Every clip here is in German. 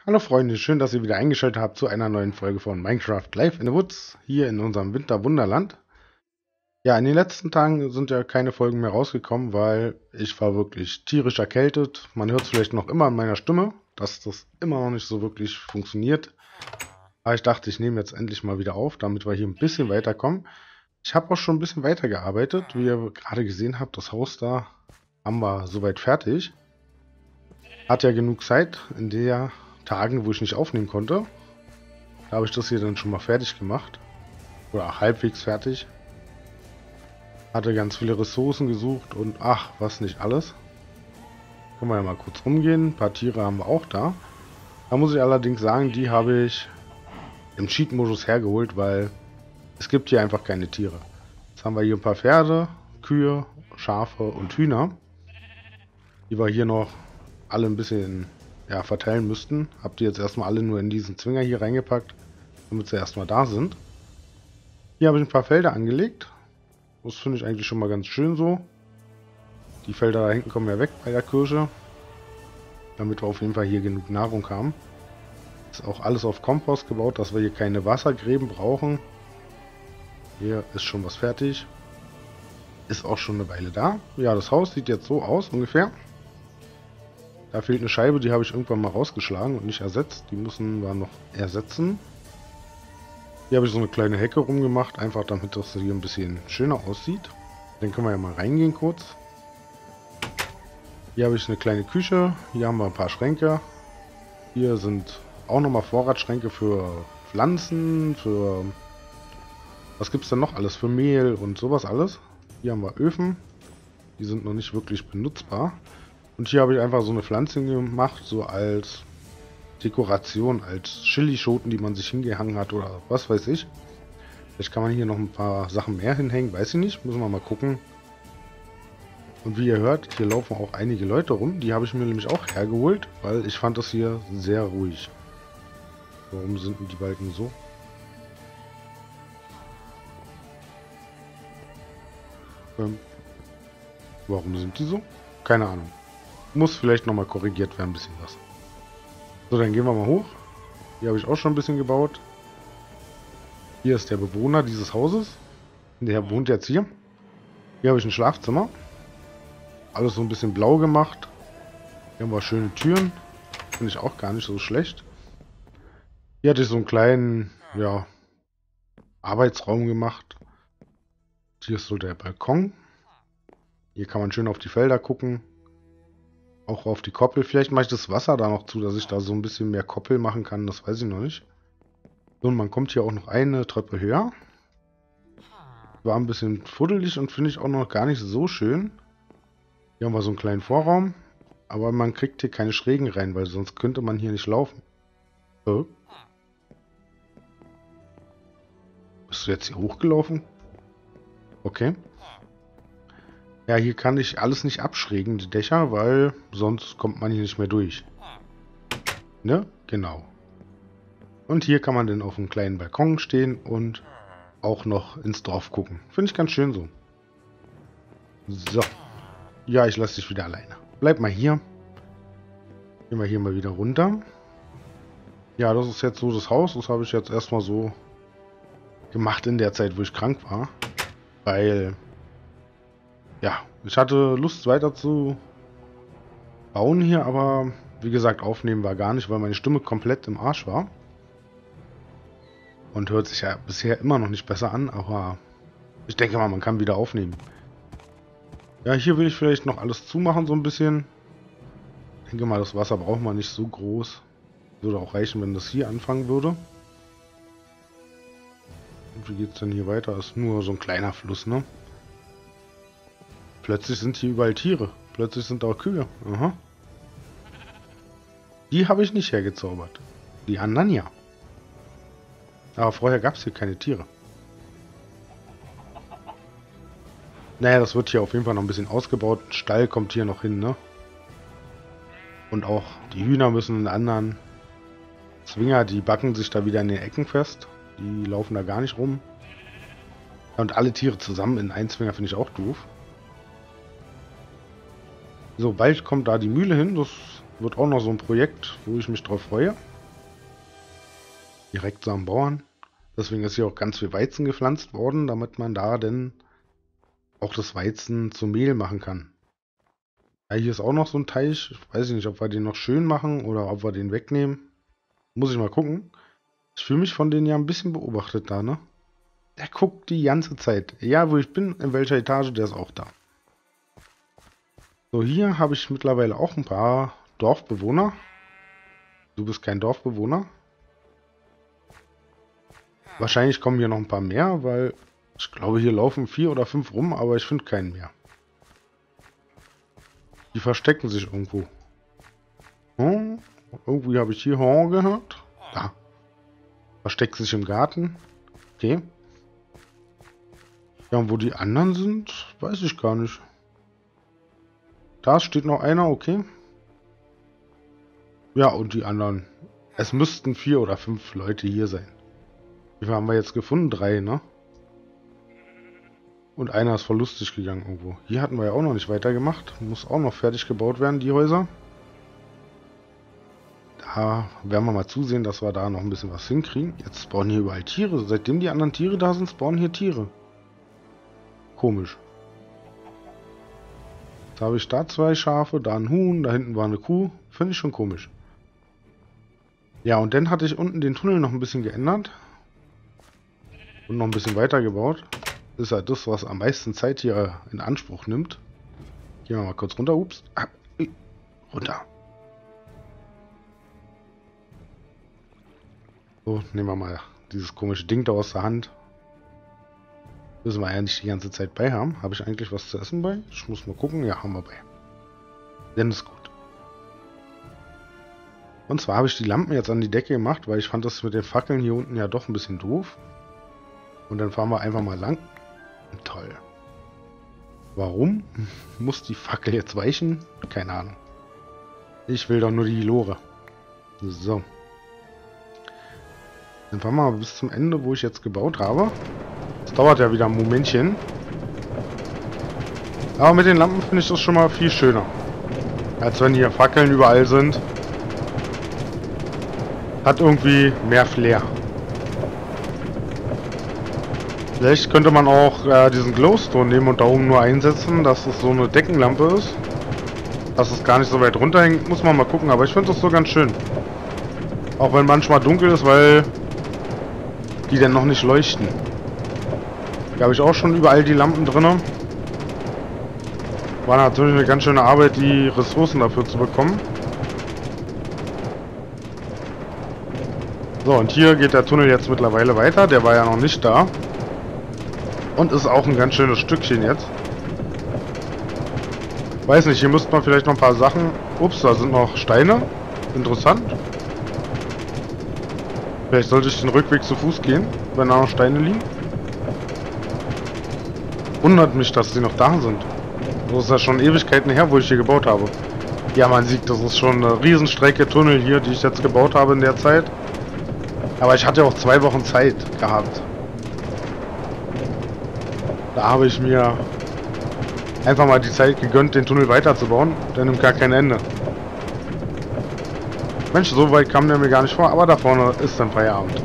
Hallo Freunde, schön, dass ihr wieder eingeschaltet habt zu einer neuen Folge von Minecraft Live in the Woods, hier in unserem Winterwunderland. Ja, in den letzten Tagen sind ja keine Folgen mehr rausgekommen, weil ich war wirklich tierisch erkältet. Man hört es vielleicht noch immer an meiner Stimme, dass das immer noch nicht so wirklich funktioniert. Aber ich dachte, ich nehme jetzt endlich mal wieder auf, damit wir hier ein bisschen weiterkommen. Ich habe auch schon ein bisschen weitergearbeitet. Wie ihr gerade gesehen habt, das Haus da haben wir soweit fertig. Hat ja genug Zeit in der Tagen, wo ich nicht aufnehmen konnte. Da habe ich das hier dann schon mal fertig gemacht. Oder halbwegs fertig. Hatte ganz viele Ressourcen gesucht und ach, was nicht alles. Können wir ja mal kurz rumgehen. Ein paar Tiere haben wir auch da. Da muss ich allerdings sagen, die habe ich im Cheat-Modus hergeholt, weil es gibt hier einfach keine Tiere. Jetzt haben wir hier ein paar Pferde, Kühe, Schafe und Hühner, die wir hier noch alle ein bisschen verteilen müssten. Habt ihr jetzt erstmal alle nur in diesen Zwinger hier reingepackt, damit sie erstmal da sind. Hier habe ich ein paar Felder angelegt. Das finde ich eigentlich schon mal ganz schön so. Die Felder da hinten kommen ja weg bei der Kirsche. Damit wir auf jeden Fall hier genug Nahrung haben. Ist auch alles auf Kompost gebaut, dass wir hier keine Wassergräben brauchen. Hier ist schon was fertig. Ist auch schon eine Weile da. Ja, das Haus sieht jetzt so aus ungefähr. Da fehlt eine Scheibe, die habe ich irgendwann mal rausgeschlagen und nicht ersetzt. Die müssen wir noch ersetzen. Hier habe ich so eine kleine Hecke rumgemacht, einfach damit das hier ein bisschen schöner aussieht. Dann können wir ja mal reingehen kurz. Hier habe ich eine kleine Küche, hier haben wir ein paar Schränke. Hier sind auch nochmal Vorratsschränke für Pflanzen, für... Was gibt es denn noch alles? Für Mehl und sowas alles. Hier haben wir Öfen, die sind noch nicht wirklich benutzbar. Und hier habe ich einfach so eine Pflanze gemacht, so als Dekoration, als Chilischoten, die man sich hingehangen hat oder was weiß ich. Vielleicht kann man hier noch ein paar Sachen mehr hinhängen, weiß ich nicht. Müssen wir mal gucken. Und wie ihr hört, hier laufen auch einige Leute rum. Die habe ich mir nämlich auch hergeholt, weil ich fand das hier sehr ruhig. Warum sind denn die Balken so? Warum sind die so? Keine Ahnung. Muss vielleicht nochmal korrigiert werden, ein bisschen was. So, dann gehen wir mal hoch. Hier habe ich auch schon ein bisschen gebaut. Hier ist der Bewohner dieses Hauses. Der wohnt jetzt hier. Hier habe ich ein Schlafzimmer. Alles so ein bisschen blau gemacht. Hier haben wir schöne Türen. Finde ich auch gar nicht so schlecht. Hier hatte ich so einen kleinen, Arbeitsraum gemacht. Hier ist so der Balkon. Hier kann man schön auf die Felder gucken. Auch auf die Koppel. Vielleicht mache ich das Wasser da noch zu, dass ich da so ein bisschen mehr Koppel machen kann. Das weiß ich noch nicht. So, und man kommt hier auch noch eine Treppe höher. War ein bisschen fuddelig und finde ich auch noch gar nicht so schön. Hier haben wir so einen kleinen Vorraum. Aber man kriegt hier keine Schrägen rein, weil sonst könnte man hier nicht laufen. Bist du jetzt hier hochgelaufen? Okay. Ja, hier kann ich alles nicht abschrägen, die Dächer, weil sonst kommt man hier nicht mehr durch. Ne? Genau. Und hier kann man dann auf einem kleinen Balkon stehen und auch noch ins Dorf gucken. Finde ich ganz schön so. So. Ja, ich lasse dich wieder alleine. Bleib mal hier. Gehen wir hier mal wieder runter. Ja, das ist jetzt so das Haus. Das habe ich jetzt erstmal so gemacht in der Zeit, wo ich krank war. Weil, ja, ich hatte Lust weiter zu bauen hier, aber wie gesagt, aufnehmen war gar nicht, weil meine Stimme komplett im Arsch war. Und hört sich ja bisher immer noch nicht besser an, aber ich denke mal, man kann wieder aufnehmen. Ja, hier will ich vielleicht noch alles zumachen, so ein bisschen. Ich denke mal, das Wasser braucht man nicht so groß. Würde auch reichen, wenn das hier anfangen würde. Und wie geht es denn hier weiter? Ist nur so ein kleiner Fluss, ne? Plötzlich sind hier überall Tiere. Plötzlich sind auch Kühe. Aha. Die habe ich nicht hergezaubert. Die anderen ja. Aber vorher gab es hier keine Tiere. Naja, das wird hier auf jeden Fall noch ein bisschen ausgebaut. Ein Stall kommt hier noch hin, ne? Und auch die Hühner müssen in anderen Zwinger, die backen sich da wieder in den Ecken fest. Die laufen da gar nicht rum. Und alle Tiere zusammen in einen Zwinger finde ich auch doof. So, bald kommt da die Mühle hin. Das wird auch noch so ein Projekt, wo ich mich drauf freue. direkt so am Bauern. Deswegen ist hier auch ganz viel Weizen gepflanzt worden, damit man da dann auch das Weizen zu Mehl machen kann. Ja, hier ist auch noch so ein Teich. Ich weiß nicht, ob wir den noch schön machen oder ob wir den wegnehmen. Muss ich mal gucken. Ich fühle mich von denen ja ein bisschen beobachtet da, ne? Der guckt die ganze Zeit. Ja, wo ich bin, in welcher Etage, der ist auch da. So, hier habe ich mittlerweile auch ein paar Dorfbewohner. Du bist kein Dorfbewohner. Wahrscheinlich kommen hier noch ein paar mehr, weil ich glaube, hier laufen 4 oder 5 rum, aber ich finde keinen mehr. Die verstecken sich irgendwo. Hm? Irgendwie habe ich hier Horn gehört. Da. Versteckt sich im Garten. Okay. Ja, und wo die anderen sind, weiß ich gar nicht. Da steht noch einer, okay. Ja, und die anderen. Es müssten 4 oder 5 Leute hier sein. Wie viel haben wir jetzt gefunden? 3, ne? Und einer ist verlustig gegangen irgendwo. Hier hatten wir ja auch noch nicht weitergemacht. Muss auch noch fertig gebaut werden, die Häuser. Da werden wir mal zusehen, dass wir da noch ein bisschen was hinkriegen. Jetzt spawnen hier überall Tiere. Seitdem die anderen Tiere da sind, spawnen hier Tiere. Komisch. Jetzt habe ich da 2 Schafe, da ein Huhn, da hinten war eine Kuh. Finde ich schon komisch. Ja, und dann hatte ich unten den Tunnel noch ein bisschen geändert. Und noch ein bisschen weiter gebaut. Das ist halt das, was am meisten Zeit hier in Anspruch nimmt. Gehen wir mal kurz runter. Ups. Runter. So, nehmen wir mal dieses komische Ding da aus der Hand. Müssen wir ja nicht die ganze Zeit bei haben. Habe ich eigentlich was zu essen bei? Ich muss mal gucken. Ja, haben wir bei. Dann ist gut. Und zwar habe ich die Lampen jetzt an die Decke gemacht, weil ich fand das mit den Fackeln hier unten ja doch ein bisschen doof. Und dann fahren wir einfach mal lang. Toll. Warum muss die Fackel jetzt weichen? Keine Ahnung. Ich will doch nur die Lore. So. Dann fahren wir mal bis zum Ende, wo ich jetzt gebaut habe. Das dauert ja wieder ein Momentchen. Aber mit den Lampen finde ich das schon mal viel schöner. Als wenn hier Fackeln überall sind. Hat irgendwie mehr Flair. Vielleicht könnte man auch diesen Glowstone nehmen und da oben nur einsetzen, dass es so eine Deckenlampe ist. Dass es gar nicht so weit runterhängt, muss man mal gucken. Aber ich finde das so ganz schön. Auch wenn manchmal dunkel ist, weil die dann noch nicht leuchten. Hier habe ich auch schon überall die Lampen drin. War natürlich eine ganz schöne Arbeit, die Ressourcen dafür zu bekommen. So, und hier geht der Tunnel jetzt mittlerweile weiter. Der war ja noch nicht da. Und ist auch ein ganz schönes Stückchen jetzt. Weiß nicht, hier müsste man vielleicht noch ein paar Sachen... Ups, da sind noch Steine. Interessant. Vielleicht sollte ich den Rückweg zu Fuß gehen, wenn da noch Steine liegen. Wundert mich, dass die noch da sind. Das ist ja schon Ewigkeiten her, wo ich hier gebaut habe. Ja, man sieht, das ist schon eine Riesenstrecke Tunnel hier, die ich jetzt gebaut habe in der Zeit. Aber ich hatte auch 2 Wochen Zeit gehabt. Da habe ich mir einfach mal die Zeit gegönnt, den Tunnel weiterzubauen. Der nimmt gar kein Ende. Mensch, so weit kam der mir gar nicht vor, aber da vorne ist dann Feierabend.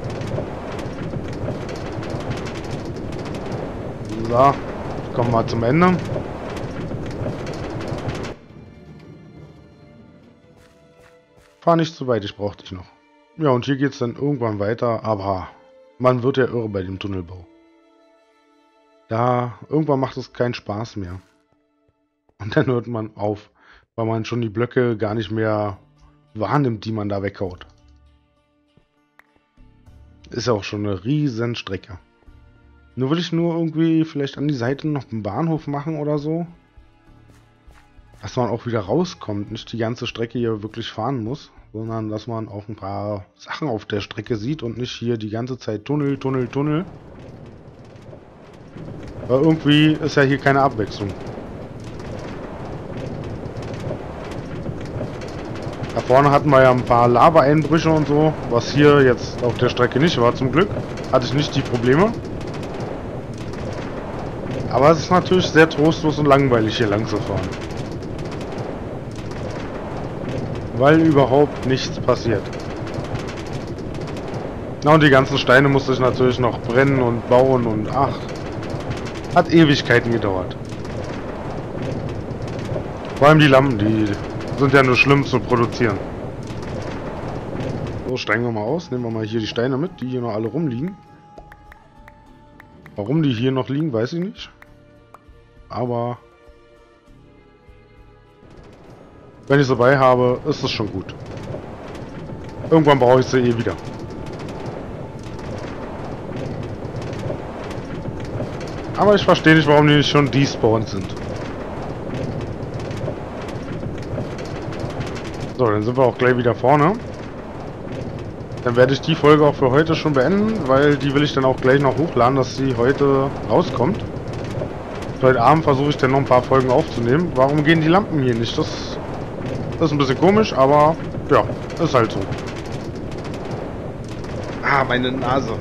So, kommen wir zum Ende. Fahr nicht zu weit, ich brauche dich noch. Ja, und hier geht es dann irgendwann weiter, aber man wird ja irre bei dem Tunnelbau. Da, irgendwann macht es keinen Spaß mehr. Und dann hört man auf, weil man schon die Blöcke gar nicht mehr wahrnimmt, die man da weghaut. Ist ja auch schon eine riesen Strecke. Nur will ich nur irgendwie vielleicht an die Seite noch einen Bahnhof machen oder so. Dass man auch wieder rauskommt, nicht die ganze Strecke hier wirklich fahren muss, sondern dass man auch ein paar Sachen auf der Strecke sieht und nicht hier die ganze Zeit Tunnel, Tunnel, Tunnel. Weil irgendwie ist ja hier keine Abwechslung. Da vorne hatten wir ja ein paar Lava-Einbrüche und so, was hier jetzt auf der Strecke nicht war, zum Glück. Hatte ich nicht die Probleme. Aber es ist natürlich sehr trostlos und langweilig, hier lang zu fahren. Weil überhaupt nichts passiert. Na, und die ganzen Steine musste ich natürlich noch brennen und bauen und ach, hat Ewigkeiten gedauert. Vor allem die Lampen, die sind ja nur schlimm zu produzieren. So, steigen wir mal aus. Nehmen wir mal hier die Steine mit, die hier noch alle rumliegen. Warum die hier noch liegen, weiß ich nicht. Aber wenn ich sie dabei habe, ist es schon gut. Irgendwann brauche ich sie eh wieder. Aber ich verstehe nicht, warum die nicht schon despawned sind. So, dann sind wir auch gleich wieder vorne. Dann werde ich die Folge auch für heute schon beenden, weil die will ich dann auch gleich noch hochladen, dass sie heute rauskommt. Heute Abend versuche ich dann noch ein paar Folgen aufzunehmen. Warum gehen die Lampen hier nicht? Das ist ein bisschen komisch, aber ja, ist halt so. Ah, meine Nase.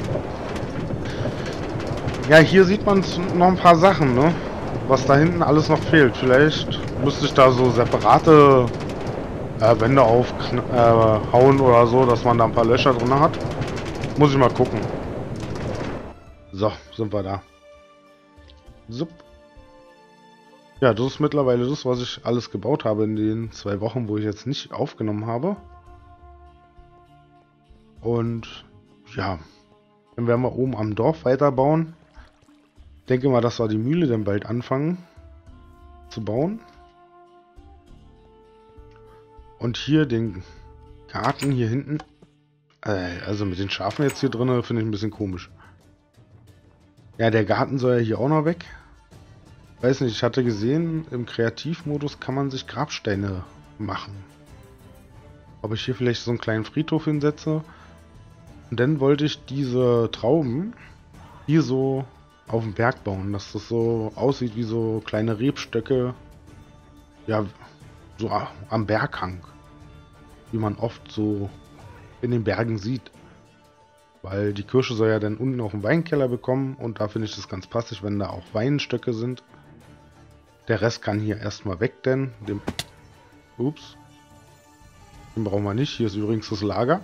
Ja, hier sieht man noch ein paar Sachen, ne? Was da hinten alles noch fehlt. Vielleicht müsste ich da so separate Wände aufhauen oder so, dass man da ein paar Löcher drin hat. Muss ich mal gucken. So, sind wir da. Sup. Ja, das ist mittlerweile das, was ich alles gebaut habe in den 2 Wochen, wo ich jetzt nicht aufgenommen habe. Und ja, dann werden wir oben am Dorf weiterbauen. Ich denke mal, dass wir die Mühle dann bald anfangen zu bauen. Und hier den Garten hier hinten. Also mit den Schafen jetzt hier drin finde ich ein bisschen komisch. Ja, der Garten soll ja hier auch noch weg. Weiß nicht, ich hatte gesehen, im Kreativmodus kann man sich Grabsteine machen. Ob ich hier vielleicht so einen kleinen Friedhof hinsetze. Und dann wollte ich diese Trauben hier so auf dem Berg bauen, dass das so aussieht wie so kleine Rebstöcke. Ja, so am Berghang. Wie man oft so in den Bergen sieht. Weil die Kirsche soll ja dann unten auch einen Weinkeller bekommen. Und da finde ich das ganz passig, wenn da auch Weinstöcke sind. Der Rest kann hier erstmal weg, denn ups. Den brauchen wir nicht. Hier ist übrigens das Lager.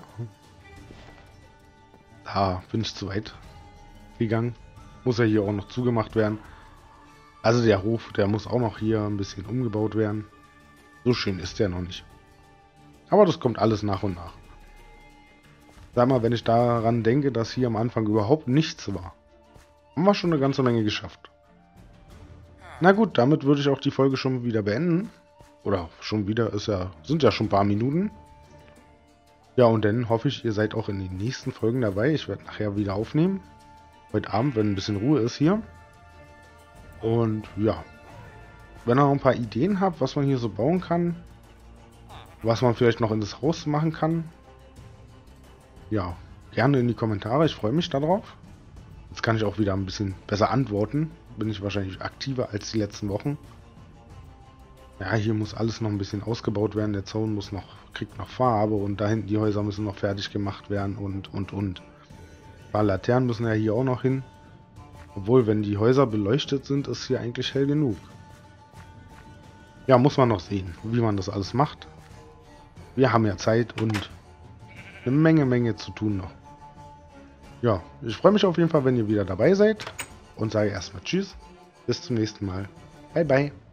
Da bin ich zu weit gegangen. Muss ja hier auch noch zugemacht werden. Also der Hof, der muss auch noch hier ein bisschen umgebaut werden. So schön ist der noch nicht. Aber das kommt alles nach und nach. Sag mal, wenn ich daran denke, dass hier am Anfang überhaupt nichts war, haben wir schon eine ganze Menge geschafft. Na gut, damit würde ich auch die Folge schon wieder beenden. Oder schon wieder, sind ja schon ein paar Minuten. Ja, und dann hoffe ich, ihr seid auch in den nächsten Folgen dabei. Ich werde nachher wieder aufnehmen. Heute Abend, wenn ein bisschen Ruhe ist hier. Und ja, wenn ihr noch ein paar Ideen habt, was man hier so bauen kann, was man vielleicht noch in das Haus machen kann, ja, gerne in die Kommentare. Ich freue mich darauf. Jetzt kann ich auch wieder ein bisschen besser antworten. Bin ich wahrscheinlich aktiver als die letzten Wochen. Ja, hier muss alles noch ein bisschen ausgebaut werden. Der Zaun muss kriegt noch Farbe und da hinten die Häuser müssen noch fertig gemacht werden und. Ein paar Laternen müssen ja hier auch noch hin. Obwohl, wenn die Häuser beleuchtet sind, ist hier eigentlich hell genug. Ja, muss man noch sehen, wie man das alles macht. Wir haben ja Zeit und eine Menge zu tun noch. Ja, ich freue mich auf jeden Fall, wenn ihr wieder dabei seid und sage erstmal Tschüss. Bis zum nächsten Mal. Bye, bye.